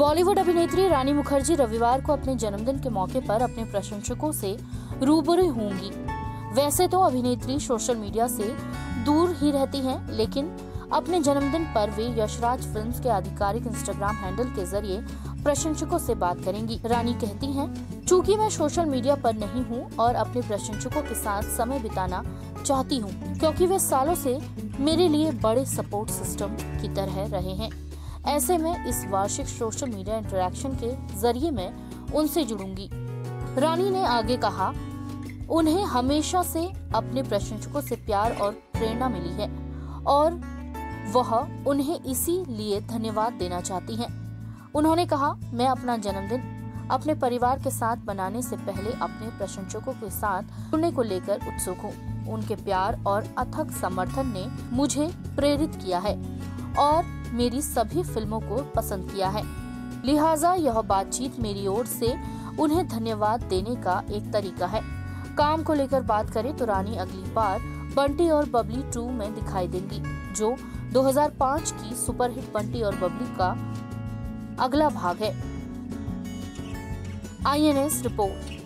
बॉलीवुड अभिनेत्री रानी मुखर्जी रविवार को अपने जन्मदिन के मौके पर अपने प्रशंसकों से रूबरू होंगी। वैसे तो अभिनेत्री सोशल मीडिया से दूर ही रहती हैं, लेकिन अपने जन्मदिन पर वे यशराज फिल्म्स के आधिकारिक इंस्टाग्राम हैंडल के जरिए प्रशंसकों से बात करेंगी। रानी कहती हैं, चूंकि मैं सोशल मीडिया पर नहीं हूं और अपने प्रशंसकों के साथ समय बिताना चाहती हूं, क्योंकि वे सालों से मेरे लिए बड़े सपोर्ट सिस्टम की तरह रहे हैं। ऐसे में इस वार्षिक सोशल मीडिया इंटरैक्शन के जरिए मैं उनसे जुड़ूंगी। रानी ने आगे कहा, उन्हें हमेशा से अपने प्रशंसकों से प्यार और प्रेरणा मिली है और वह उन्हें इसी लिए धन्यवाद देना चाहती हैं। उन्होंने कहा, मैं अपना जन्मदिन अपने परिवार के साथ बनाने से पहले अपने प्रशंसकों के साथ जुड़ने को लेकर उत्सुक हूँ। उनके प्यार और अथक समर्थन ने मुझे प्रेरित किया है और मेरी सभी फिल्मों को पसंद किया है, लिहाजा यह बातचीत मेरी ओर से उन्हें धन्यवाद देने का एक तरीका है। काम को लेकर बात करें तो रानी अगली बार बंटी और बबली 2 में दिखाई देंगी, जो 2005 की सुपरहिट बंटी और बबली का अगला भाग है। INS report.